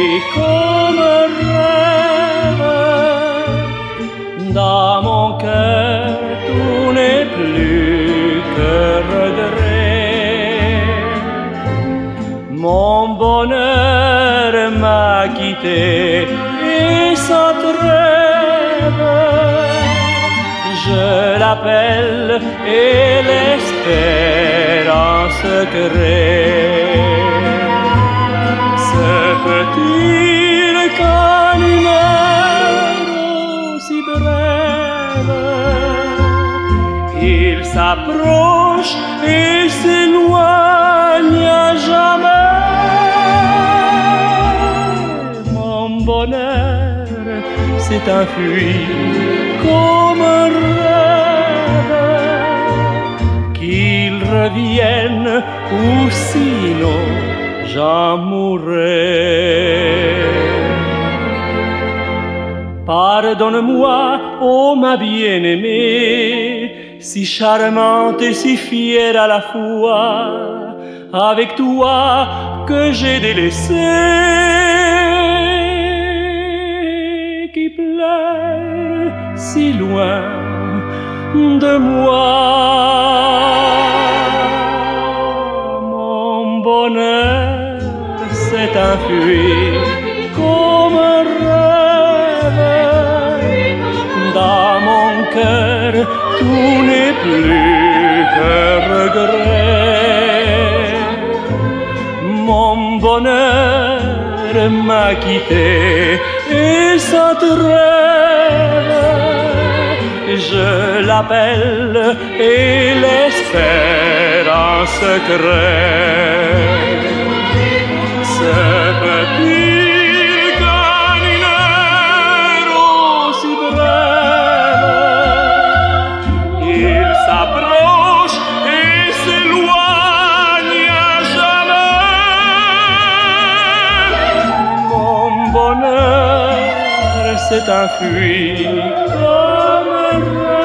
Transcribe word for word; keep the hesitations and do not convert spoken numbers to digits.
comme rêve. Dans mon cœur, tout n'est plus que regret. Mon bonheur m'a quitté et sans trêve. Je l'appelle et l'espère en secret. Se peut-il qu'en une heure aussi brève, il s'approche et s'éloigne à jamais? Mon bonheur s'est enfui comme un rêve. Qu'il revienne ou sinon j'en mourrai. Pardonne-moi, ô ma bien-aimée, si charmante et si fière à la fois, avec toi que j'ai délaissé, qui pleure si loin de moi. Mon bonheur s'est enfui comme un rêve. Dans mon cœur, tout n'est plus que regret. Mon bonheur m'a quitté et sans trêve. Je l'appelle et l'espère en secret. Se peut-il qu'en une heure aussi brève, il s'approche et s'éloigne à jamais? Mon bonheur s'est enfui comme un rêve.